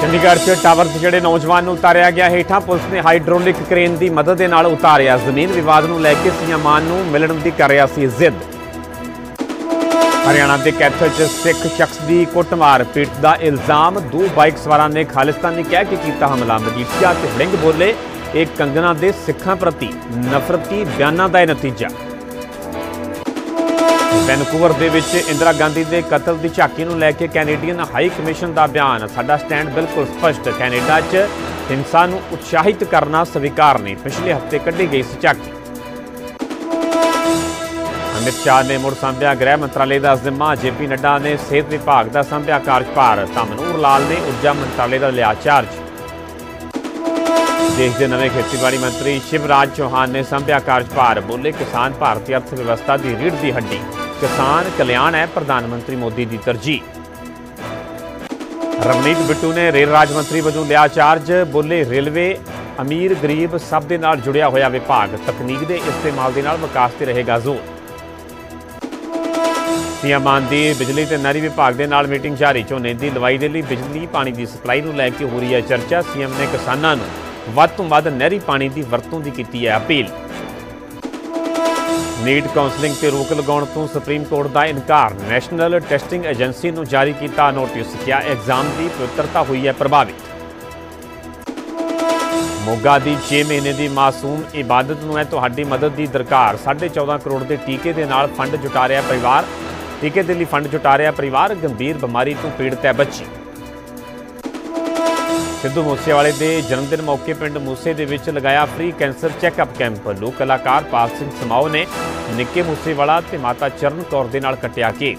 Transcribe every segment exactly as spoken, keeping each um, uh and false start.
चंडीगढ़ च टावर से जिहड़े नौजवान नूं उतारिया गया हेठां पुलिस ने हाइड्रोलिक क्रेन की मदद के नाल उतारिया। जमीन विवाद नूं लैके सीएम मान नूं मिलण दी कर रहा सी जिद। हरियाणा के कैथल च सिख शख्स की कुटमार पीट का इल्जाम। दो बाइक सवारां ने खालिस्तानी कह के किया हमला। मजीठिया ते वड़िंग बोले एक कंगना के सिखां प्रति नफरती बयानों का नतीजा। वैनकूवर दे विच इंदिरा गांधी के कतल की झाकी नूं लैके कैनेडियन हाई कमीशन का बयान। साडा स्टैंड बिल्कुल स्पष्ट। कैनेडा च हिंसा नूं उत्साहित करना स्वीकार नहीं। पिछले हफ्ते कढ़ी गई सी झाकी। अमित शाह ने मुड़ सांभिया गृह मंत्रालय का जिम्मा। जे पी नड्डा ने सेहत विभाग का सांभिया कार्यभार। मनोहर लाल ने ऊर्जा मंत्रालय का लिया चार्ज। देश के नवे खेतीबाड़ी मंत्री शिवराज चौहान ने सांभिया कार्यभार। बोले किसान भारतीय अर्थव्यवस्था की रीढ़ की हड्डी। किसान कल्याण है प्रधानमंत्री मोदी की तरजीह। रवनीत बिट्टू ने रेल राज मंत्री वजों लिया चार्ज। बोले रेलवे अमीर गरीब सब दे नाल जुड़िया होया विभाग। तकनीक के इस्तेमाल के नाल विकास ते रहेगा जोर। सीएम मान दी बिजली ते नहरी विभाग के नाल मीटिंग जारी। झोने की लवाई के लिए बिजली पानी की सप्लाई नूं लैके हो रही है चर्चा। सीएम ने किसानों नूं वध तों वध नहरी पानी की वरतों की की है अपील। नीट काउंसलिंग ते रोक लगाउण तों सुप्रीम कोर्ट का इनकार। नैशनल टैसटिंग एजेंसी नूं जारी किया नोटिस। क्या एग्जाम की पवित्रता हुई है प्रभावित। मोगा की छे महीने की मासूम इबादत नूं है तुहाडी मदद की दरकार। साढ़े चौदह करोड़ के टीके के नाल फंड जुटा रहा परिवार। टीके के लिए फंड जुटा रहा परिवार। गंभीर बीमारी तो पीड़ित है बच्ची। सिद्धू मूसेवाले के जन्मदिन मौके पिंड मूसे दे विच लगाया फ्री कैंसर चैकअप कैंप। लोक कलाकार पाल सिंह समाओ ने निक्के मूसेवाला ते माता चरण कौर दे नाल कट्टिया केक।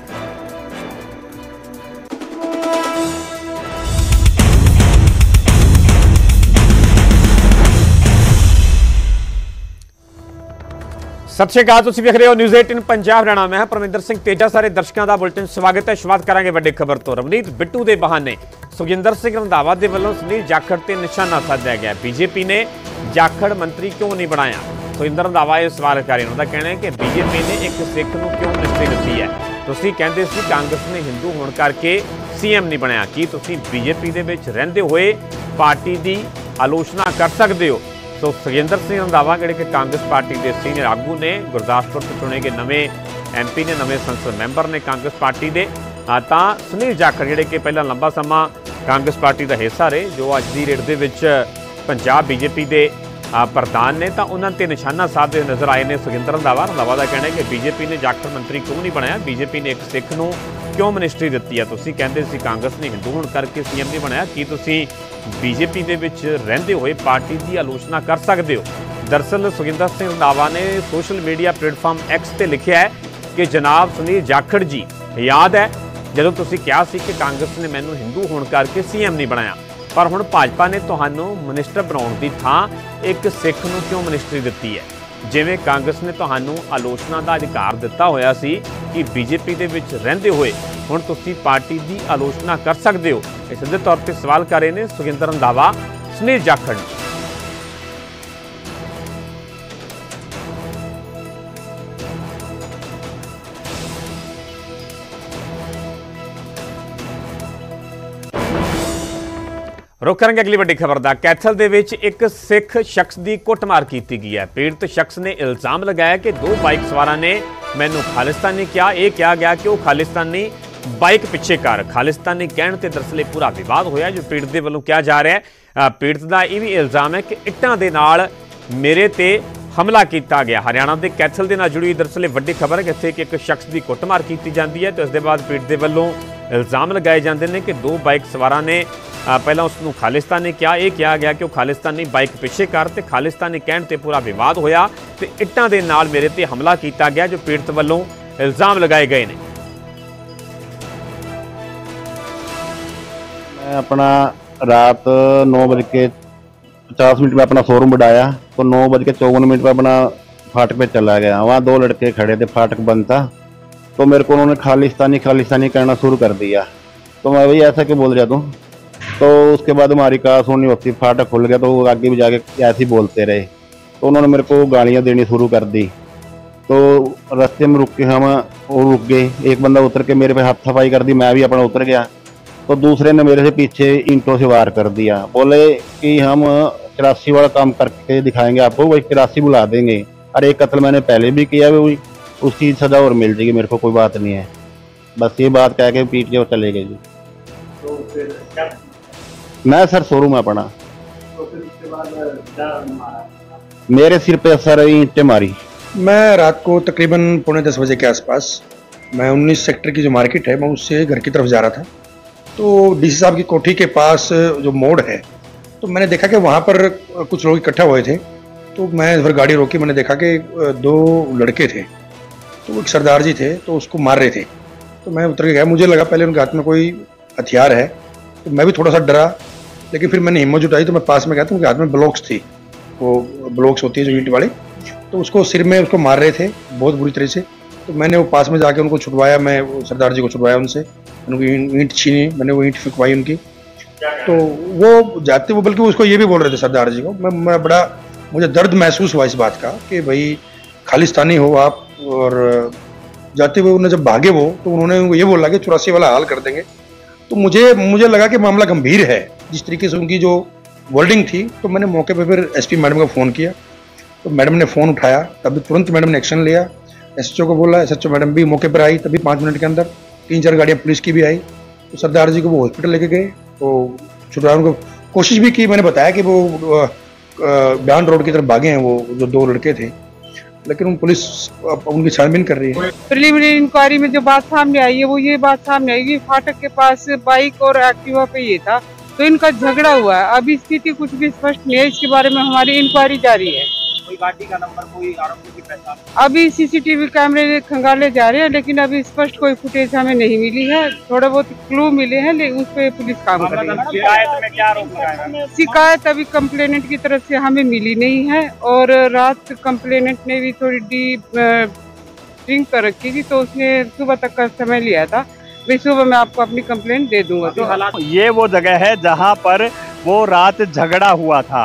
सत श्री अकाल, तुसीं वेख रहे हो न्यूज़ अठारह पंजाब हरियाणा। मैं परमिंदर सिंह तेजा। सारे दर्शकों का बुलेटिन स्वागत है। शुरुआत करांगे वड्डी खबर तो। रवनीत बिट्टू के बहाने सुखजिंदर सिंह रंधावा के वलों सुनील जाखड़ ते निशाना साधा गया। बीजेपी ने जाखड़ मंत्री क्यों नहीं बनाया। सुखजिंदर रंधावा ये सवाल कर रहे हैं। उन्होंने कहना है कि बीजेपी ने एक सिख नूं क्यों मिनिस्ट्री दी है। तुसीं कहंदे सी कांग्रेस ने हिंदू होने करके सीएम नहीं बनाया। की तुसीं बीजेपी दे विच रहिंदे होए पार्टी की आलोचना कर सकते हो। तो सुखजिंदर सिंह रंधावा जिहड़े कि कांग्रेस पार्टी के सीनियर आगू ने, गुरदासपुर से चुने गए नवे एम पी ने, नवे संसद मैंबर ने कांग्रेस पार्टी के। तो सुनील जाखड़ जिहड़े कि पहला लंबा समा कांग्रेस पार्टी का हिस्सा रहे, जो अज की रेट के पंजाब बीजेपी के प्रधान ने, तो उन्होंने ते निशाना साधते नजर आए हैं सुखजिंदर रंधावा। रंधावा का कहना है कि बीजेपी ने जाखड़ मंत्री क्यों नहीं बनाया। बीजेपी ने एक सिख नूं क्यों मिनिस्ट्री दी है। तुसीं कहंदे सी कांग्रेस ने हिंदू होने करके सीएम नहीं बनाया। की तुसीं बीजेपी के विच रहिंदे होए पार्टी की आलोचना कर सकते हो। दरअसल सुखजिंदर सिंह रंधावा ने सोशल मीडिया प्लेटफॉर्म एक्स पर लिखा है कि जनाब सुनील जाखड़ जी, याद है जदों तुसीं कहा सी कि कांग्रेस ने मैनूं हिंदू होने करके सीएम नहीं बनाया, पर हुण भाजपा ने तुहानूं मिनिस्टर बनाउण दी थां एक सिख नूं क्यों मिनिस्ट्री दित्ती है। जिवें कांग्रेस ने तुहानूं आलोचना का अधिकार दिता होया सी कि बीजेपी दे विच रहिंदे होए हुण तुसीं पार्टी की आलोचना कर सकते हो। इस सीधे तौर पर सवाल कर रहे हैं सुखजिंदर रंधावा सुनील जाखड़। रुख करेंगे अगली वड्डी खबर का। कैथल दे विच एक सिख शख्स की कुटमार की गई है। पीड़ित शख्स ने इल्जाम लगाया कि दो बाइक सवारां ने मैनू खालिस्तानी कहा। यह कहा गया कि वह खालिस्तानी बाइक पिछे कर खालिस्तानी कहण ते दरअसल पूरा विवाद होया जो पीड़ित के वलों कहा जा रहा है। पीड़ित का यह भी इल्जाम है कि इट्टां दे नाल मेरे ते हमला किया गया। हरियाणा के कैथल के नाल जुड़ी दरअसल वड्डी खबर है कि इत्थे एक शख्स की कुटमार की जाती है। तो इसके बाद पीड़ित के वलों इल्जाम लगाए जाते हैं कि दो बाइक सवारां ने पहला उसनूं खालिस्तानी कहा। यह कहा गया कि वह खालिस्तानी बाइक पिछे कर ते खालिस्तानी कहण ते पूरा विवाद होया ते इट्टां दे नाल मेरे ते हमला किया गया जो पीड़ित वलों इल्जाम लगाए गए हैं। मैं अपना रात नौ बज के पचास मिनट में अपना शोरूम बढ़ाया तो नौ बज के चौवन मिनट में अपना फाटक पे चला गया। वहाँ दो लड़के खड़े थे, फाटक बंद था, तो मेरे को उन्होंने खालिस्तानी खालिस्तानी कहना शुरू कर दिया। तो मैं भाई ऐसा क्यों बोल रहा तू। तो उसके बाद हमारी कहा सुननी होती, फाटक खुल गया तो वो आगे भी जाके ऐसे ही बोलते रहे। तो उन्होंने मेरे को गालियाँ देनी शुरू कर दी। तो रास्ते में रुक के हम वो रुक गए। एक बंदा उतर के मेरे पे हाथापाई कर दी, मैं भी अपना उतर गया। तो दूसरे ने मेरे से पीछे ईंटों से वार कर दिया, बोले कि हम चौरासी वाला काम करके दिखाएंगे आपको, वही चौरासी बुला देंगे। अरे एक कत्ल मैंने पहले भी किया, वही उसकी सजा और मिल जाएगी, मेरे को कोई बात नहीं है। बस ये बात कह के पीट के वो चले गए जी। तो फिर क्या? मैं सर शोरूम है अपना। तो फिर उसके बाद क्या मारा? मेरे सिर पे सर ईंटें मारी। मैं रात को तकरीबन पौने दस बजे के आसपास, मैं उन्नीस सेक्टर की जो मार्केट है, मैं उससे घर की तरफ जा रहा था। तो डीसी साहब की कोठी के पास जो मोड़ है, तो मैंने देखा कि वहाँ पर कुछ लोग इकट्ठा हुए थे। तो मैं फिर गाड़ी रोकी, मैंने देखा कि दो लड़के थे, तो एक सरदार जी थे, तो उसको मार रहे थे। तो मैं उतर के गया, मुझे लगा पहले उनके हाथ में कोई हथियार है, तो मैं भी थोड़ा सा डरा, लेकिन फिर मैंने हिम्मत जुटाई, तो मैं पास में गया, तो उनके हाथ में ब्लॉक्स थी, वो ब्लॉक्स होती है जो ईंट वाले, तो उसको सिर में उसको मार रहे थे बहुत बुरी तरह से। तो मैंने वो पास में जाके उनको छुड़वाया, मैं वो सरदार जी को छुड़वाया उनसे, उनकी ईंट छीनी, मैंने वो ईंट फेंकवाई उनकी। तो वो जाते वो बल्कि उसको ये भी बोल रहे थे सरदार जी को, मैं मैं बड़ा मुझे दर्द महसूस हुआ इस बात का कि भाई खालिस्तानी हो आप, और जाते हुए उन्हें जब भागे वो, तो उन्होंने उनको ये बोला कि चौरासी वाला हाल कर देंगे। तो मुझे मुझे लगा कि मामला गंभीर है, जिस तरीके से उनकी जो वर्डिंग थी। तो मैंने मौके पर फिर एसपी मैडम को फ़ोन किया, तो मैडम ने फ़ोन उठाया, तभी तुरंत मैडम ने एक्शन लिया, एसएचओ को बोला, एसएचओ मैडम भी मौके पर आई, तभी पाँच मिनट के अंदर तीन चार गाड़ियाँ पुलिस की भी आई। तो सरदार जी को वो हॉस्पिटल लेके गए, तो छुड़वाने को कोशिश भी की। मैंने बताया कि वो बयान रोड की तरफ भागे हैं वो जो दो लड़के थे, लेकिन उन पुलिस उनकी छानबीन कर रही है। प्रिलिमिनरी इंक्वायरी में जो बात सामने आई है वो ये बात सामने आई कि फाटक के पास बाइक और एक्टिवा पे ये था, तो इनका झगड़ा हुआ है। अभी स्थिति कुछ भी स्पष्ट नहीं है, इसके बारे में हमारी इंक्वायरी जारी है। कोई गाड़ी का नंबर, कोई आरोपी की पहचान? अभी सीसीटीवी कैमरे खंगाले जा रहे हैं, लेकिन अभी स्पष्ट कोई फुटेज हमें नहीं मिली है। थोड़े बहुत क्लू मिले हैं, लेकिन उस पर पुलिस काम कर रही है। शिकायत में क्या आरोप लगाया? शिकायत अभी कंप्लेनेंट की तरफ से हमें मिली नहीं है, और रात कंप्लेनेंट ने भी थोड़ी डीप ड्रिंक कर रखी थी, तो उसने सुबह तक का समय लिया था। भाई सुबह मैं आपको अपनी कंप्लेंट दे दूंगा। तो हालात ये वो जगह है जहां पर वो रात झगड़ा हुआ था।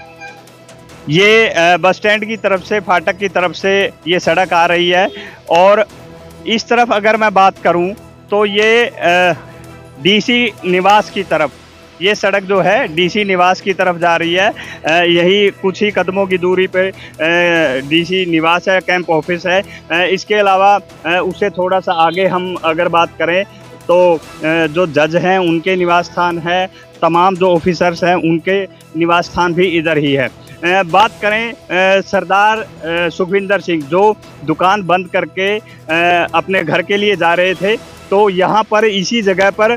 ये बस स्टैंड की तरफ से, फाटक की तरफ से ये सड़क आ रही है, और इस तरफ अगर मैं बात करूं तो ये डीसी निवास की तरफ, ये सड़क जो है डीसी निवास की तरफ जा रही है। यही कुछ ही कदमों की दूरी पे डीसी निवास है, कैंप ऑफिस है। इसके अलावा उससे थोड़ा सा आगे हम अगर बात करें तो जो जज हैं उनके निवास स्थान है, तमाम जो ऑफिसर्स हैं उनके निवास स्थान भी इधर ही है। बात करें सरदार सुखविंदर सिंह जो दुकान बंद करके अपने घर के लिए जा रहे थे, तो यहाँ पर इसी जगह पर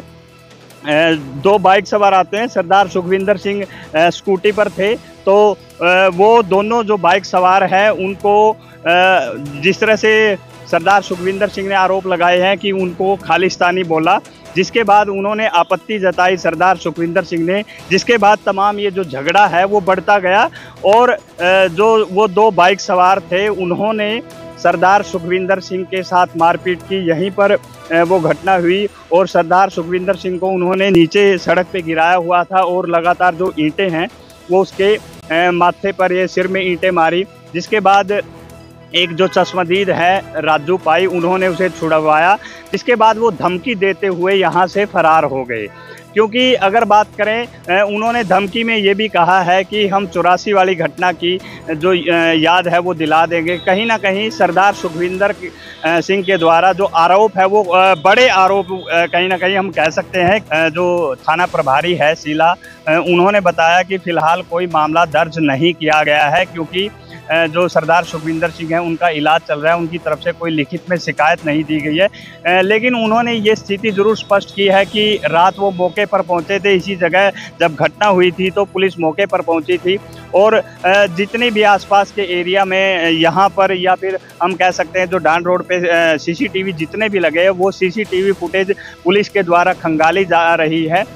दो बाइक सवार आते हैं। सरदार सुखविंदर सिंह स्कूटी पर थे, तो वो दोनों जो बाइक सवार हैं उनको जिस तरह से सरदार सुखविंदर सिंह ने आरोप लगाए हैं कि उनको खालिस्तानी बोला, जिसके बाद उन्होंने आपत्ति जताई सरदार सुखविंदर सिंह ने, जिसके बाद तमाम ये जो झगड़ा है वो बढ़ता गया, और जो वो दो बाइक सवार थे उन्होंने सरदार सुखविंदर सिंह के साथ मारपीट की। यहीं पर वो घटना हुई, और सरदार सुखविंदर सिंह को उन्होंने नीचे सड़क पे गिराया हुआ था, और लगातार जो ईंटें हैं वो उसके माथे पर, ये सिर में ईंटें मारी। जिसके बाद एक जो चश्मदीद है राजू पाई, उन्होंने उसे छुड़वाया, जिसके बाद वो धमकी देते हुए यहाँ से फरार हो गए। क्योंकि अगर बात करें, उन्होंने धमकी में ये भी कहा है कि हम चौरासी वाली घटना की जो याद है वो दिला देंगे। कहीं ना कहीं सरदार सुखविंदर सिंह के द्वारा जो आरोप है वो बड़े आरोप कहीं ना कहीं हम कह सकते हैं। जो थाना प्रभारी है शीला, उन्होंने बताया कि फ़िलहाल कोई मामला दर्ज नहीं किया गया है, क्योंकि जो सरदार सुखविंदर सिंह हैं उनका इलाज चल रहा है, उनकी तरफ से कोई लिखित में शिकायत नहीं दी गई है। लेकिन उन्होंने ये स्थिति ज़रूर स्पष्ट की है कि रात वो मौके पर पहुंचे थे, इसी जगह जब घटना हुई थी तो पुलिस मौके पर पहुंची थी, और जितने भी आसपास के एरिया में यहाँ पर, या फिर हम कह सकते हैं जो डांड रोड पे सीसीटीवी जितने भी लगे हैं, वो सीसीटीवी फुटेज पुलिस के द्वारा खंगाली जा रही है।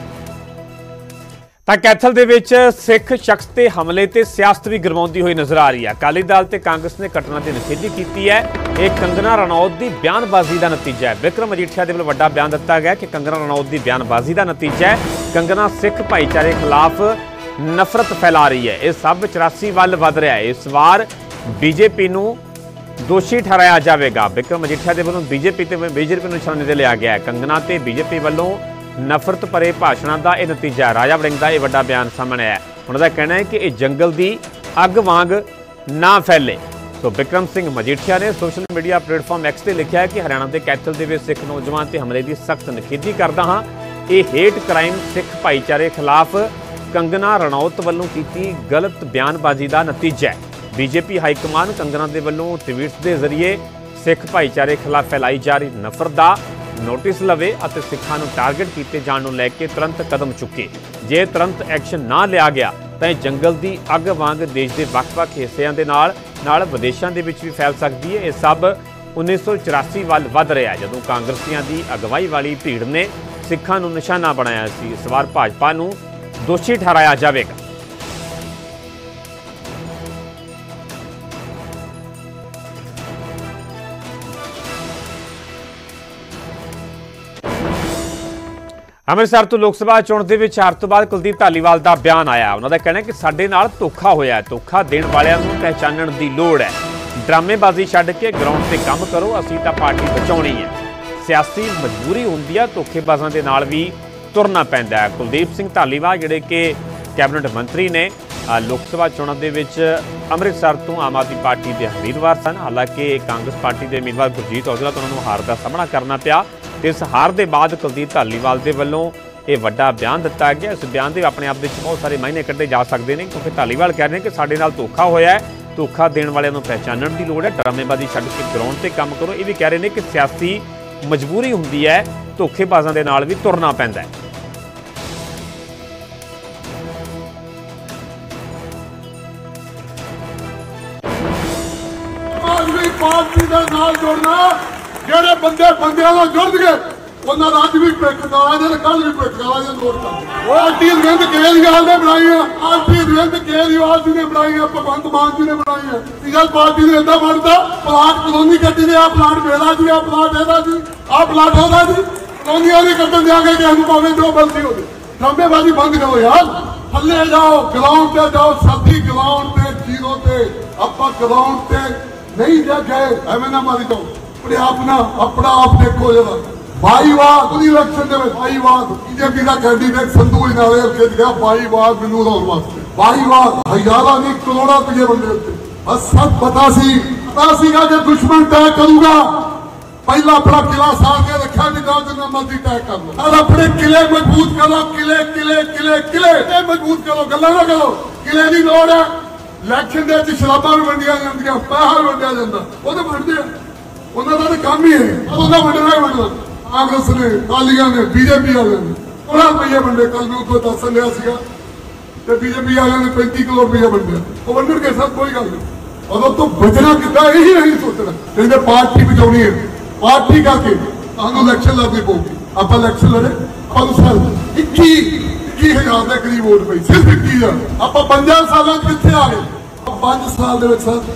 ਤਾਂ ਕੈਥਲ ਦੇ ਵਿੱਚ ਸਿੱਖ ਸ਼ਖਸ ਤੇ ਹਮਲੇ ਤੇ ਸਿਆਸਤ ਵੀ ਗਰਮਾਉਂਦੀ ਹੋਈ ਨਜ਼ਰ ਆ ਰਹੀ ਹੈ। ਅਕਾਲੀ ਦਲ ਤੇ ਕਾਂਗਰਸ ਨੇ ਘਟਨਾ ਦੀ ਨਿਖੇਧੀ ਕੀਤੀ ਹੈ। ਇਹ ਕੰਗਨਾ ਰਣੌਤ ਦੀ ਬਿਆਨਬਾਜ਼ੀ ਦਾ ਨਤੀਜਾ ਹੈ। ਵਿਕਰਮ ਮਜੀਠੀਆ ਦੇ ਵੱਲੋਂ ਵੱਡਾ ਬਿਆਨ ਦਿੱਤਾ ਗਿਆ ਕਿ ਕੰਗਨਾ ਰਣੌਤ ਦੀ ਬਿਆਨਬਾਜ਼ੀ ਦਾ ਨਤੀਜਾ ਹੈ। ਕੰਗਨਾ ਸਿੱਖ ਭਾਈਚਾਰੇ ਖਿਲਾਫ ਨਫ਼ਰਤ ਫੈਲਾ ਰਹੀ ਹੈ। ਇਹ ਸਭ ਚੁਰਾਸੀ ਵੱਲ ਵਧ ਰਿਹਾ ਹੈ। ਇਸ ਵਾਰ ਬੀਜੇਪੀ ਨੂੰ ਦੋਸ਼ੀ ਠਹਿਰਾਇਆ ਜਾਵੇਗਾ। ਵਿਕਰਮ ਮਜੀਠੀਆ ਦੇ ਵੱਲੋਂ ਬੀਜੇਪੀ ਤੇ ਬੀਜੇਪੀ ਨੂੰ ਨਿਸ਼ਾਨੇ ਤੇ ਲਿਆ ਗਿਆ ਹੈ। ਕੰਗਨਾ ਤੇ ਬੀਜੇਪੀ ਵੱਲੋਂ ਨਫ਼ਰਤ ਭਰੇ ਭਾਸ਼ਣਾਂ ਦਾ ਇਹ ਨਤੀਜਾ ਹੈ। ਰਾਜਾ ਵੜਿੰਗ ਦਾ ਇਹ ਵੱਡਾ ਬਿਆਨ ਸਾਹਮਣੇ ਆਇਆ। ਉਹਨਾਂ ਦਾ ਕਹਿਣਾ ਹੈ ਕਿ ਇਹ ਜੰਗਲ ਦੀ ਅੱਗ ਵਾਂਗ ਨਾ ਫੈਲੇ। ਸੋ ਬਿਕਰਮ ਸਿੰਘ ਮਜੀਠੀਆ ਨੇ ਸੋਸ਼ਲ ਮੀਡੀਆ ਪਲੇਟਫਾਰਮ ਐਕਸ ਤੇ ਲਿਖਿਆ ਹੈ ਕਿ ਹਰਿਆਣਾ ਦੇ ਕੈਥਲ ਦੇ ਵਿੱਚ ਸਿੱਖ ਨੌਜਵਾਨ ਤੇ ਹਮਲੇ ਦੀ ਸਖਤ ਨਿਖੇਧੀ ਕਰਦਾ ਹਾਂ। ਇਹ ਹੇਟ ਕ੍ਰਾਈਮ ਸਿੱਖ ਭਾਈਚਾਰੇ ਖਿਲਾਫ ਕੰਗਨਾ ਰਣੌਤ ਵੱਲੋਂ ਕੀਤੀ ਗਲਤ ਬਿਆਨਬਾਜ਼ੀ ਦਾ ਨਤੀਜਾ ਹੈ। ਬੀਜੇਪੀ ਹਾਈਕਮਾਨ ਕੰਗਨਾ ਦੇ ਵੱਲੋਂ ਟਵੀਟਸ ਦੇ ਜ਼ਰੀਏ ਸਿੱਖ ਭਾਈਚਾਰੇ ਖਿਲਾਫ ਫੈਲਾਈ ਜਾ ਰਹੀ ਨਫ਼ਰਤ ਦਾ ਨੋਟਿਸ ਲਵੇ ਅਤੇ ਸਿੱਖਾਂ ਨੂੰ ਟਾਰਗੇਟ ਕੀਤੇ ਜਾਣ ਨੂੰ ਲੈ ਕੇ ਤੁਰੰਤ ਕਦਮ ਚੁੱਕੇ। ਜੇ ਤੁਰੰਤ ਐਕਸ਼ਨ ਨਾ ਲਿਆ ਗਿਆ ਤਾਂ ਇਹ ਜੰਗਲ ਦੀ ਅੱਗ ਵਾਂਗ ਦੇਸ਼ ਦੇ ਵੱਖ-ਵੱਖ ਹਿੱਸਿਆਂ ਦੇ ਨਾਲ ਨਾਲ ਵਿਦੇਸ਼ਾਂ ਦੇ ਵਿੱਚ ਵੀ ਫੈਲ ਸਕਦੀ ਹੈ। ਇਹ ਸਭ ਉੱਨੀ ਸੌ ਚੁਰਾਸੀ ਵੱਲ ਵੱਧ ਰਿਹਾ ਜਦੋਂ ਕਾਂਗਰਸੀਆਂ ਦੀ ਅਗਵਾਈ ਵਾਲੀ ਭੀੜ ਨੇ ਸਿੱਖਾਂ ਨੂੰ ਨਿਸ਼ਾਨਾ ਬਣਾਇਆ ਸੀ। ਇਸ ਵਾਰ ਭਾਜਪਾ ਨੂੰ ਦੋਸ਼ੀ ਠਹਿਰਾਇਆ ਜਾਵੇਗਾ। ਅੰਮ੍ਰਿਤਸਰ ਤੋਂ ਲੋਕ ਸਭਾ ਚੋਣ ਦੇ ਵਿੱਚ ਹਾਰ ਤੋਂ ਬਾਅਦ ਕੁਲਦੀਪ ਧਾਲੀਵਾਲ ਦਾ ਬਿਆਨ ਆਇਆ। ਉਹਨਾਂ ਦਾ ਕਹਿਣਾ ਹੈ ਕਿ ਸਾਡੇ ਨਾਲ ਧੋਖਾ ਹੋਇਆ ਹੈ। ਧੋਖਾ ਦੇਣ ਵਾਲਿਆਂ ਨੂੰ ਪਹਿਚਾਨਣ ਦੀ ਲੋੜ ਹੈ। ਡਰਾਮੇਬਾਜ਼ੀ ਛੱਡ ਕੇ ਗਰਾਊਂਡ ਤੇ ਕੰਮ ਕਰੋ। ਅਸੀਂ ਤਾਂ ਪਾਰਟੀ ਬਚਾਉਣੀ ਹੈ। ਸਿਆਸੀ ਮਜਬੂਰੀ ਹੁੰਦੀ ਹੈ, ਧੋਖੇਬਾਜ਼ਾਂ ਦੇ ਨਾਲ ਵੀ ਤੁਰਨਾ ਪੈਂਦਾ ਹੈ। ਕੁਲਦੀਪ ਸਿੰਘ ਧਾਲੀਵਾਲ ਜਿਹੜੇ ਕਿ ਕੈਬਨਿਟ ਮੰਤਰੀ ਨੇ ਲੋਕ ਸਭਾ ਚੋਣਾਂ ਦੇ ਵਿੱਚ ਅੰਮ੍ਰਿਤਸਰ ਤੋਂ ਆਮ ਆਦਮੀ ਪਾਰਟੀ ਦੇ ਉਮੀਦਵਾਰ ਸਨ। ਹਾਲਾਂਕਿ ਕਾਂਗਰਸ ਪਾਰਟੀ ਦੇ ਉਮੀਦਵਾਰ ਗੁਰਜੀਤ ਔਜਲਾ ਤੋਂ ਉਹਨਾਂ ਨੂੰ ਹਾਰ ਦਾ ਸਾਹਮਣਾ ਕਰਨਾ ਪਿਆ ਤੇ ਇਸ ਹਾਰ ਦੇ ਬਾਅਦ ਕੁਲਦੀਪ ਧਾਲੀਵਾਲ ਦੇ ਵੱਲੋਂ ਇਹ ਵੱਡਾ ਬਿਆਨ ਦਿੱਤਾ ਗਿਆ। ਇਸ ਬਿਆਨ ਦੇ ਆਪਣੇ ਆਪ ਵਿੱਚ ਬਹੁਤ ਸਾਰੇ ਮਾਇਨੇ ਕੱਢੇ ਜਾ ਸਕਦੇ ਨੇ ਕਿਉਂਕਿ ਧਾਲੀਵਾਲ ਕਹਿ ਰਹੇ ਨੇ ਕਿ ਸਾਡੇ ਨਾਲ ਧੋਖਾ ਹੋਇਆ ਹੈ। ਧੋਖਾ ਦੇਣ ਵਾਲਿਆਂ ਨੂੰ ਪਹਿਚਾਨਣ ਦੀ ਲੋੜ ਹੈ। ਡਰਾਮੇਬਾਜ਼ੀ ਛੱਡ ਕੇ ਗਰਾਊਂਡ ਤੇ ਕੰਮ ਕਰੋ। ਇਹ ਵੀ ਕਹਿ ਰਹੇ ਨੇ ਕਿ ਸਿਆਸੀ ਮਜਬੂਰੀ ਹੁੰਦੀ ਹੈ, ਧੋਖੇਬਾਜ਼ਾਂ ਦੇ ਨਾਲ ਵੀ ਤੁਰਨਾ ਪੈਂਦਾ ਹੈ। ਪਾਰਟੀ ਦੇ ਨਾਲ ਜੁੜਨਾ, ਜਿਹੜੇ ਬੰਦੇ ਬੰਦਿਆਂ ਨਾਲ ਜੁੜ ਗਏ ਉਹਨਾਂ ਦਾ ਅੱਜ ਵੀ ਭਿੱਖ ਗਾਲਾਂ ਦੇ ਕੱਲ ਵੀ ਭਿੱਖ ਗਾਲਾਂ ਦੇ ਨੋਟ ਕਰਦੇ। ਪਾਰਟੀ ਅਰਵਿੰਦ ਕੇਜਰੀਵਾਲ ਨੇ ਬਣਾਈਆਂ, ਪਾਰਟੀ ਅਰਵਿੰਦ ਕੇਜਰੀਵਾਲ ਜੀ ਨੇ ਬਣਾਈਆਂ, ਭਗਵੰਤ ਮਾਨ ਜੀ ਨੇ ਬਣਾਈਆਂ। ਇਹ ਗੱਲ ਪਾਰਟੀ ਨੇ ਏਦਾਂ ਬਣਦਾ ਪਲਾਟ ਕਲੋਨੀ ਕੱਟੀ ਦੇ, ਆ ਪਲਾਟ ਮੇਰਾ ਜੀ, ਆ ਪਲਾਟ ਇਹਦਾ ਜੀ, ਆ ਪਲਾਟ ਉਹਦਾ ਜੀ। ਕਲੋਨੀਆਂ ਨਹੀਂ ਕੱਟਣ ਦਿਆਂਗੇ ਕਿਸੇ ਨੂੰ ਭਾਵੇਂ ਜੋ ਮਰਜ਼ੀ ਹੋਵੇ। ਡਰਾਮੇਬਾਜ਼ੀ ਬੰਦ ਕਰੋ ਯਾਰ, ਥੱਲੇ ਜਾਓ, ਗਰਾਊਂਡ ਤੇ ਜਾਓ। ਸਾਥੀ ਗਰਾਊਂਡ ਤੇ ਜ਼ੀਰੋ ਤੇ ਆਪਾਂ ਗਰਾਊਂਡ ਤੇ ਨਹੀਂ ਜਾ ਗਏ, ਐਵੇਂ ਨਾ ਮਾਰੀ ਜਾਓ। ਆਪਣੇ ਆਪ ਨਾ ਆਪਣਾ ਆਪ ਦੇਖੋ ਜਰਾ। ਬਾਈਵਾਦ ਉਹਦੀ ਇਲੈਕਸ਼ਨ ਦੇ ਵਿੱਚ ਬਾਈਵਾਦ ਬੀਜੇਪੀ ਦਾ ਕੈਂਡੀਡੇਟ ਸੰਧੂ ਨਾਲੇ ਅੱਗੇ ਗਿਆ ਬਾਈਵਾਦ ਮੈਨੂੰ ਲਾਉਣ ਵਾਸਤੇ। ਬਾਈਵਾਦ ਹਜ਼ਾਰਾਂ ਨਹੀਂ ਕਰੋੜਾਂ ਰੁਪਏ ਬੰਦੇ ਉੱਤੇ ਬਸ ਸਭ ਪਤਾ ਸੀ। ਪਤਾ ਸੀਗਾ ਜੇ ਦੁਸ਼ਮਣ ਤੈਅ ਕਰੂਗਾ ਪਹਿਲਾਂ ਆਪਣਾ ਕਿਲਾ ਸਾੜ ਕੇ ਰੱਖਿਆ ਨਹੀਂ ਤਾਂ ਜਿੰਨਾ ਮਰਜ਼ੀ ਤੈਅ ਕਰ ਲਓ। ਔਰ ਆਪਣੇ ਕਿਲੇ ਮਜ਼ਬੂਤ ਕਰੋ, ਕਿਲੇ ਕਿਲੇ ਕਿਲੇ ਕਿਲੇ ਮਜ਼ਬੂਤ ਕਰੋ। ਗੱਲਾਂ ਨਾ ਕਰੋ, ਕਿਲੇ ਦੀ ਲੋੜ ਹੈ। ਇਲੈਕਸ਼ਨ ਦੇ ਵਿੱਚ ਸ਼ਰਾਬਾਂ ਵੀ ਵੰਡੀਆਂ ਜਾਂਦੀਆਂ, ਪੈਸਾ ਵੀ ਵੰਡਿਆ ਜਾਂਦਾ, ਉਹ ਤਾਂ ਵੰਡਦੇ ਆ। ਉਹਨਾਂ ਦਾ ਤਾਂ ਕੰਮ ਹੀ ਹੈ, ਉਹਦਾ ਵੰਡਣਾ ਹੀ ਵੰਡਣਾ। ਕਾਂਗਰਸ ਨੇ, ਅਕਾਲੀਆਂ ਨੇ, ਬੀਜੇਪੀ ਵਾਲਿਆਂ ਨੇ ਉਹਨਾਂ ਰੁਪਈਏ ਵੰਡੇ। ਕੱਲ ਨੂੰ ਕੋਈ ਦੱਸ ਲਿਆ ਸੀਗਾ ਤੇ ਬੀਜੇਪੀ ਵਾਲਿਆਂ ਨੇ ਪੈਂਤੀ ਕਰੋੜ ਰੁਪਈਆ ਵੰਡਿਆ। ਉਹ ਵੰਡਣਗੇ ਸਭ, ਕੋਈ ਗੱਲ ਨਹੀਂ। ਉਦੋਂ ਤੋਂ ਬਚਣਾ ਕਿੱਦਾਂ ਇਹੀ ਨਹੀਂ ਸੋਚਣਾ। ਕਹਿੰਦੇ ਪਾਰਟੀ ਬਚਾਉਣੀ ਹੈ, ਪਾਰਟੀ ਕਰਕੇ ਸਾਨੂੰ ਇਲੈਕਸ਼ਨ ਲੜਨੀ ਪਊਗੀ। ਆਪਾਂ ਇਲੈਕਸ਼ਨ ਲੜੇ ਪੰਜ ਸਾਲ ਇੱਕੀ ਇੱਕੀ ਹਜ਼ਾਰ ਦੇ ਕਰੀਬ ਵੋਟ ਪਈ, ਸਿਰਫ ਇੱਕੀ ਹਜ਼ਾਰ। ਆਪਾਂ ਪੰਜਾਂ ਸਾਲਾਂ ਚ ਕਿੱਥੇ ਆ ਗਏ? ਪੰਜ ਸਾਲ ਦੇ ਵਿੱਚ ਸਰ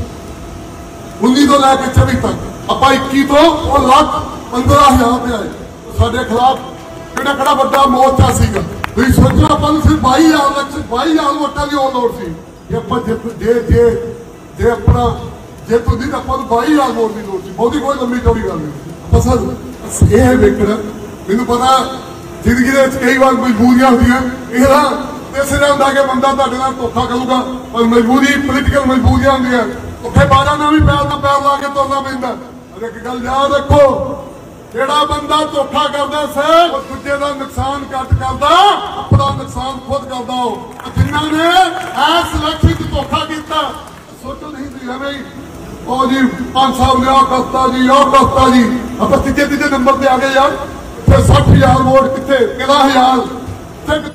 ਉੱਨੀ ਤੋਂ ਲੈ ਕੇ ਚੌਵੀ ਤੱਕ ਆਪਾਂ ਇੱਕੀ ਤੋਂ ਉਹ ਲੱਖ ਪੰਦਰਾਂ ਹਜ਼ਾਰ ਤੇ ਆਏ। ਸਾਡੇ ਖਿਲਾਫ ਕਿਹੜਾ ਕਿਹੜਾ ਵੱਡਾ ਮੋਰਚਾ ਸੀਗਾ। ਤੁਸੀਂ ਸੋਚੋ ਆਪਾਂ ਨੂੰ ਸਿਰਫ ਬਾਈ ਹਜ਼ਾਰ ਇਲੈਕਸ਼ਨ ਬਾਈ ਹਜ਼ਾਰ ਵੋਟਾਂ ਦੀ ਉਹ ਲੋੜ ਸੀ। ਜੇ ਆਪਾਂ ਜੇ ਜੇ ਜੇ ਆਪਣਾ ਜੇ ਤੁਸੀਂ ਆਪਾਂ ਨੂੰ ਬਾਈ ਹਜ਼ਾਰ ਵੋਟ ਦੀ ਲੋੜ ਸੀ। ਬਹੁਤੀ ਕੋਈ ਲੰਮੀ ਚੌੜੀ ਗੱਲ ਨਹੀਂ। ਆਪਾਂ ਸਰ ਇਹ ਵੇਖਣਾ, ਮੈਨੂੰ ਪਤਾ ਜ਼ਿੰਦਗੀ ਦੇ ਵਿੱਚ ਕਈ ਵਾਰ ਮਜਬੂਰੀਆਂ ਹੁੰਦੀਆਂ। ਇਹਦਾ ਇਸ ਤਰ੍ਹਾਂ ਹੁੰਦਾ ਕਿ ਬੰਦਾ ਤੁਹਾਡੇ ਨਾਲ ਧੋਖਾ ਕਰੂਗਾ, ਪਰ ਮਜਬੂਰੀ ਪੋਲੀਟੀਕਲ ਮਜਬੂਰੀਆਂ ਹੁੰਦੀਆਂ। ਉੱਥੇ ਬਾਰਾਂ ਨਾਲ ਵੀ ਪੈਰ ਨਾਲ ਪੈਰ ਲਾ ਕੇ ਤੁਰਨਾ ਪੈਂਦਾ। ਇੱਕ ਗੱਲ ਯਾਦ ਰੱਖੋ, ਜਿਹੜਾ ਬੰਦਾ ਧੋਖਾ ਕਰਦਾ ਸਰ ਉਹ ਦੂਜੇ ਦਾ ਨੁਕਸਾਨ ਘੱਟ ਕਰਦਾ, ਆਪਣਾ ਨੁਕਸਾਨ ਖੁਦ ਕਰਦਾ। ਉਹ ਜਿਨ੍ਹਾਂ ਨੇ ਇਸ ਇਲੈਕਸ਼ਨ 'ਚ ਧੋਖਾ ਕੀਤਾ ਸੋਚੋ ਨਹੀਂ ਸੀ ਐਵੇਂ ਹੀ ਉਹ ਜੀ ਪੰਜ ਸਾਹਿਬ ਨੇ ਆਹ ਕਰਤਾ ਜੀ, ਆਹ ਕਰਤਾ ਜੀ। ਆਪਾਂ ਤੀਜੇ ਤੀਜੇ ਨੰਬਰ ਤੇ ਆ ਗਏ ਯਾਰ। ਫਿਰ ਸੱਠ ਹਜ਼ਾਰ ਵੋਟ ਕਿੱਥੇ, ਕਿਹੜਾ ਹਜ਼ਾਰ।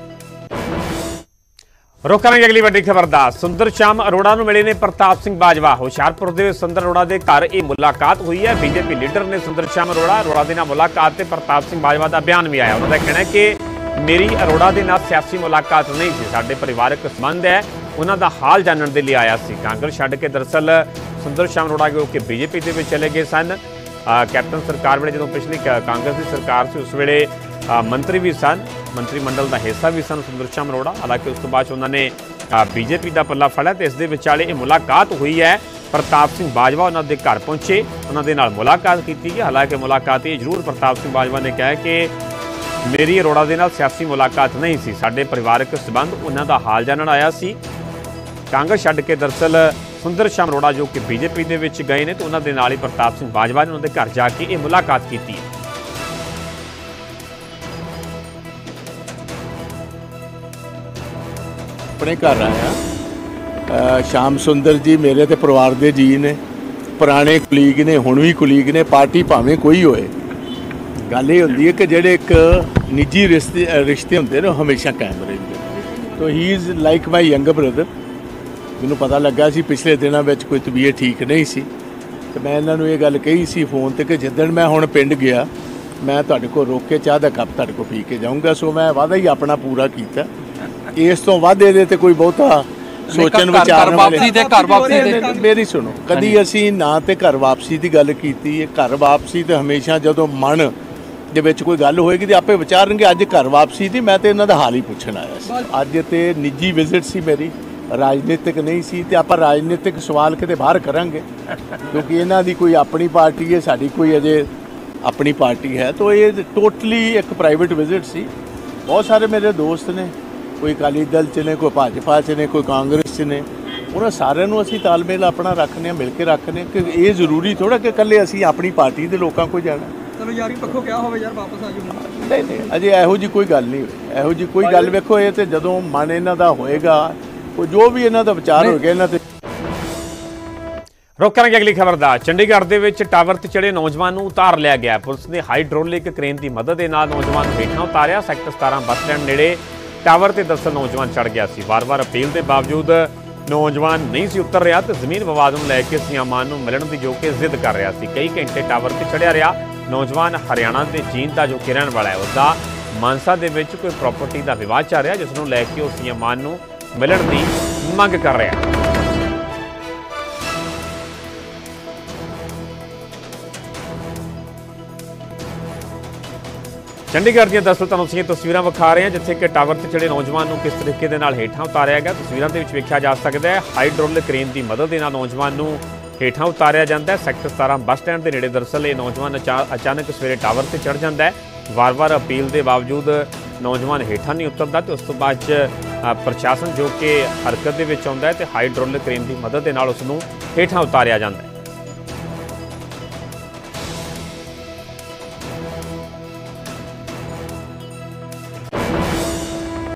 रुख करेंगे अगली वड्डी खबर दा। सुंदर श्याम अरोड़ा नूं मिले ने प्रताप सिंह बाजवा। हुशियारपुर के सुंदर अरोड़ा के घर ये मुलाकात हुई है। बीजेपी लीडर ने सुंदर श्याम अरोड़ा अरोड़ा के नाल मुलाकात से प्रताप सिंह बाजवा का बयान भी आया। उन्होंने कहना है कि मेरी अरोड़ा के नाल सियासी मुलाकात नहीं थी, साडे परिवारक संबंध है, उन्हों का हाल जानने के लिए आया सी। कांग्रेस छड्ड के दरअसल सुंदर श्याम अरोड़ा जो कि बीजेपी के चले गए सन। कैप्टन सरकार वेले जो पिछली कांग्रेस की सरकार से उस वेले मंत्री भी सन, मंत्रिमंडल का हिस्सा भी सन सुंदर श्याम अरोड़ा। हालांकि उस तो बाद उन्होंने बीजेपी का पल्ला फड़िया तो इस विचाले ये मुलाकात हुई है। प्रताप सिंह बाजवा उन्होंने घर पहुंचे, उन्होंने नाल मुलाकात की। हालांकि मुलाकात ये जरूर प्रताप सिंह बाजवा ने कहा कि ਮੇਰੀ ਅਰੋੜਾ ਦੇ ਨਾਲ ਸਿਆਸੀ ਮੁਲਾਕਾਤ ਨਹੀਂ ਸੀ। ਸਾਡੇ ਪਰਿਵਾਰਕ ਸਬੰਧ ਉਹਨਾਂ ਦਾ ਹਾਲ ਜਾਣਨ ਆਇਆ ਸੀ। ਕਾਂਗਰਸ ਛੱਡ ਕੇ ਦਰਅਸਲ ਸੁੰਦਰ ਸ਼ਾਮ ਅਰੋੜਾ ਜੋ ਕਿ ਬੀਜੇਪੀ ਦੇ ਵਿੱਚ ਗਏ ਨੇ ਤੇ ਉਹਨਾਂ ਦੇ ਨਾਲ ਹੀ ਪ੍ਰਤਾਪ ਸਿੰਘ ਬਾਜਵਾ ਨੇ ਉਹਨਾਂ ਦੇ ਘਰ ਜਾ ਕੇ ਇਹ ਮੁਲਾਕਾਤ ਕੀਤੀ ਹੈ। ਆਪਣੇ ਘਰ ਆਇਆ। ਸ਼ਾਮ ਸੁੰਦਰ ਜੀ ਮੇਰੇ ਤੇ ਪਰਿਵਾਰ ਦੇ ਜੀ ਨੇ, ਪੁਰਾਣੇ ਕੁਲੀਗ ਨੇ, ਹੁਣ ਵੀ ਕੁਲੀਗ ਨੇ। ਪਾਰਟੀ ਭਾਵੇਂ ਕੋਈ ਹੋਏ, ਗੱਲ ਇਹ ਹੁੰਦੀ ਹੈ ਕਿ ਜਿਹੜੇ ਇੱਕ ਨਿੱਜੀ ਰਿਸ਼ਤੇ ਰਿਸ਼ਤੇ ਹੁੰਦੇ ਨੇ ਉਹ ਹਮੇਸ਼ਾ ਕਾਇਮ ਰਹਿੰਦੇ। ਤੋ he is like my younger brother. ਮੈਨੂੰ ਪਤਾ ਲੱਗਾ ਸੀ ਪਿਛਲੇ ਦਿਨਾਂ ਵਿੱਚ ਕੋਈ ਤਬੀਅਤ ਠੀਕ ਨਹੀਂ ਸੀ ਤੇ ਮੈਂ ਇਹਨਾਂ ਨੂੰ ਇਹ ਗੱਲ ਕਹੀ ਸੀ ਫੋਨ ਤੇ ਕਿ ਜਿੱਦਣ ਮੈਂ ਹੁਣ ਪਿੰਡ ਗਿਆ ਮੈਂ ਤੁਹਾਡੇ ਕੋਲ ਰੋਕ ਕੇ ਚਾਹ ਦਾ ਕੱਪ ਤੁਹਾਡੇ ਕੋਲ ਪੀ ਕੇ ਜਾਊਂਗਾ। ਸੋ ਮੈਂ ਵਾਅਦਾ ਹੀ ਆਪਣਾ ਪੂਰਾ ਕੀਤਾ। ਇਸ ਤੋਂ ਵੱਧ ਇਹਦੇ ਤੇ ਕੋਈ ਬਹੁਤਾ ਸੋਚਣ ਵਿਚਾਰਨ ਵਾਲੀ ਤੇ ਘਰ ਵਾਪਸੀ ਦੇ ਮੇਰੀ ਸੁਣੋ, ਕਦੀ ਅਸੀਂ ਨਾ ਤੇ ਘਰ ਵਾਪਸੀ ਦੀ ਗੱਲ ਕੀਤੀ ਹੈ। ਘਰ ਵਾਪਸੀ ਤੇ ਹਮੇਸ਼ਾ ਜਦੋਂ ਮਨ ਦੇ ਵਿੱਚ ਕੋਈ ਗੱਲ ਹੋਏਗੀ ਤੇ ਆਪੇ ਵਿਚਾਰਨਗੇ। ਅੱਜ ਘਰ ਵਾਪਸੀ ਦੀ ਮੈਂ ਤੇ ਇਹਨਾਂ ਦਾ ਹਾਲ ਹੀ ਪੁੱਛਣ ਆਇਆ ਸੀ। ਅੱਜ ਤੇ ਨਿੱਜੀ ਵਿਜ਼ਿਟ ਸੀ ਮੇਰੀ, ਰਾਜਨੀਤਿਕ ਨਹੀਂ ਸੀ ਤੇ ਆਪਾਂ ਰਾਜਨੀਤਿਕ ਸਵਾਲ ਕਿਤੇ ਬਾਹਰ ਕਰਾਂਗੇ ਕਿਉਂਕਿ ਇਹਨਾਂ ਦੀ ਕੋਈ ਆਪਣੀ ਪਾਰਟੀ ਹੈ, ਸਾਡੀ ਕੋਈ ਅਜੇ ਆਪਣੀ ਪਾਰਟੀ ਹੈ। ਤਾਂ ਇਹ ਟੋਟਲੀ ਇੱਕ ਪ੍ਰਾਈਵੇਟ ਵਿਜ਼ਿਟ ਸੀ। ਬਹੁਤ ਸਾਰੇ ਮੇਰੇ ਦੋਸਤ ਨੇ, ਕੋਈ ਅਕਾਲੀ ਦਲ 'ਚ ਨੇ, ਕੋਈ ਭਾਜਪਾ 'ਚ ਨੇ, ਕੋਈ ਕਾਂਗਰਸ 'ਚ ਨੇ। ਉਹਨਾਂ ਸਾਰਿਆਂ ਨੂੰ ਅਸੀਂ ਤਾਲਮੇਲ ਆਪਣਾ ਰੱਖਦੇ ਹਾਂ, ਮਿਲ ਕੇ ਰੱਖਦੇ ਹਾਂ ਕਿ ਇਹ ਜ਼ਰੂਰੀ ਥੋੜ੍ਹਾ ਕਿ ਇਕੱਲੇ ਅਸੀਂ ਆਪਣੀ ਪਾਰਟੀ ਦੇ ਲੋਕਾਂ ਕੋਲ ਜਾਣਾ। ਚਲੋ ਯਾਰੀ ਪੱਖੋਂ ਕਿਹਾ ਹੋਵੇ ਯਾਰ ਵਾਪਸ ਆ ਜਾਓ। ਨਹੀਂ ਨਹੀਂ ਅਜੇ ਇਹੋ ਜਿਹੀ ਕੋਈ ਗੱਲ ਨਹੀਂ ਹੋਈ। ਇਹੋ ਜਿਹੀ ਕੋਈ ਗੱਲ ਵੇਖੋ ਇਹ ਤੇ ਜਦੋਂ ਮਨ ਇਹਨਾਂ ਦਾ ਹੋਏਗਾ, ਉਹ ਜੋ ਵੀ ਇਹਨਾਂ ਦਾ ਵਿਚਾਰ ਹੋ ਗਿਆ ਇਹਨਾਂ ਤੇ। ਰੁਕ ਕਰਾਂਗੇ ਅਗਲੀ ਖਬਰ ਦਾ। ਚੰਡੀਗੜ੍ਹ ਦੇ ਵਿੱਚ ਟਾਵਰ ਤੇ ਚੜੇ ਨੌਜਵਾਨ ਨੂੰ ਉਤਾਰ ਲਿਆ ਗਿਆ। ਪੁਲਿਸ ਨੇ ਹਾਈਡ੍ਰੋਲਿਕ ਕ੍ਰੇਨ ਦੀ ਮਦਦ ਦੇ ਨਾਲ ਨੌਜਵਾਨ ਨੂੰ ਹੇਠਾਂ ਉਤਾਰਿਆ। ਸੈਕਟਰ ਸਤਾਰਾਂ ਬੱਸ ਸਟੈਂਡ ਨੇੜੇ ਟਾਵਰ ਤੇ ਦਰਅਸਲ ਨੌਜਵਾਨ ਚੜ ਗਿਆ ਸੀ। ਵਾਰ-ਵਾਰ ਅਪੀਲ ਦੇ ਬਾਵਜੂਦ ਨੌਜਵਾਨ ਨਹੀਂ ਸੀ ਉਤਰ ਰਿਹਾ ਤੇ ਜ਼ਮੀਨ ਵਿਵਾਦ ਨੂੰ ਲੈ ਕੇ ਸੀਆਮਾਨ ਨੂੰ ਮਿਲਣ ਦੀ ਜੋ ਕਿ ਜ਼ਿੱਦ ਕਰ ਰਿਹਾ ਸੀ। ਕਈ ਘੰਟੇ ਟਾਵਰ ਤੇ ਚੜਿਆ ਰਿਹਾ। ਨੌਜਵਾਨ ਹਰਿਆਣਾ ਦੇ ਜੀਂਦ ਦਾ ਜੋ ਕਿ ਰਹਿਣ ਵਾਲਾ ਹੈ, ਉਸਦਾ ਮਾਨਸਾ ਦੇ ਵਿੱਚ ਕੋਈ ਪ੍ਰਾਪਰਟੀ ਦਾ ਵਿਵਾਦ ਚੱਲ ਰਿਹਾ ਜਿਸ ਨੂੰ ਲੈ ਕੇ ਉਹ ਸੀਆਮਾਨ ਨੂੰ ਮਿਲਣ ਦੀ ਮੰਗ ਕਰ ਰਿਹਾ ਹੈ। ਚੰਡੀਗੜ੍ਹ ਦੀਆਂ ਦਰਅਸਲ ਤੁਹਾਨੂੰ ਅਸੀਂ ਤਸਵੀਰਾਂ ਵਿਖਾ ਰਹੇ ਹਾਂ ਜਿੱਥੇ ਕਿ ਟਾਵਰ ਤੇ ਚੜੇ ਨੌਜਵਾਨ ਨੂੰ ਕਿਸ ਤਰੀਕੇ ਦੇ ਨਾਲ ਹੇਠਾਂ ਉਤਾਰਿਆ ਗਿਆ। ਤਸਵੀਰਾਂ ਦੇ ਵਿੱਚ ਵੇਖਿਆ ਜਾ ਸਕਦਾ ਹੈ ਹਾਈਡ੍ਰੋਲਿਕ ਕ੍ਰੇਨ ਦੀ ਮਦਦ ਦੇ ਨਾਲ ਨੌਜਵਾਨ ਨੂੰ ਹੇਠਾਂ ਉਤਾਰਿਆ ਜਾਂਦਾ ਹੈ। ਸੈਕਟਰ ਸਤਾਰਾਂ ਬੱਸ ਸਟੈਂਡ ਦੇ ਨੇੜੇ ਦਰਅਸਲ ਇਹ ਨੌਜਵਾਨ ਅਚਾਨਕ ਸਵੇਰੇ ਟਾਵਰ ਤੇ ਚੜ੍ਹ ਜਾਂਦਾ ਹੈ। ਵਾਰ-ਵਾਰ ਅਪੀਲ ਦੇ ਬਾਵਜੂਦ ਨੌਜਵਾਨ ਹੇਠਾਂ ਨਹੀਂ ਉਤਰਦਾ ਤੇ ਉਸ ਤੋਂ ਬਾਅਦ 'ਚ ਪ੍ਰਸ਼ਾਸਨ ਜੋ ਕਿ ਹਰਕਤ ਦੇ ਵਿੱਚ ਆਉਂਦਾ ਹੈ ਤੇ ਹਾਈਡ੍ਰੋਲਿਕ ਕ੍ਰੇਨ ਦੀ ਮਦਦ ਦੇ ਨਾਲ ਉਸ ਨੂੰ ਹੇਠਾਂ ਉਤਾਰਿਆ ਜਾਂਦਾ ਹੈ।